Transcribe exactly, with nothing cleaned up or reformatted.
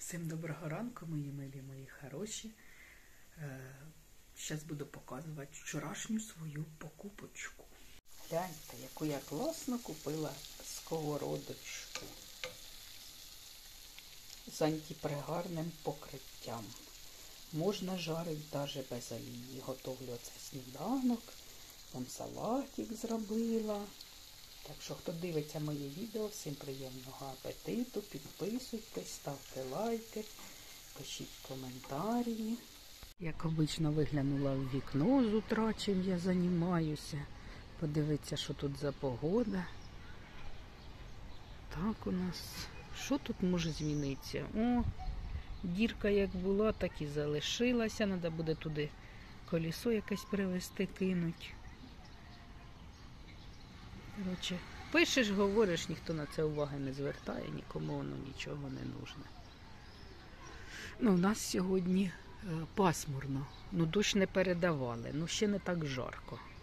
Всім доброго ранку, мої милі, мої хороші. Зараз буду показувати вчорашню свою покупочку. Гляньте, яку я класно купила сковородочку з антипригарним покриттям. Можна жарити навіть без олії. Готовлю оце сніданок, вон салатик зробила. Так що, хто дивиться моє відео, всім приємного апетиту, підписуйтесь, ставте лайки, пишіть коментарі. Як обично виглянула в вікно з утра, чим я займаюся. Подивіться, що тут за погода. Так у нас. Що тут може змінитися? О, дірка як була, так і залишилася. Треба буде туди колесо якесь привезти, кинуть. Коротше, пишеш, говориш, ніхто на це уваги не звертає, нікому воно нічого не нужне. Ну, у нас сьогодні е, пасмурно. Ну, дощ не передавали, ну ще не так жарко.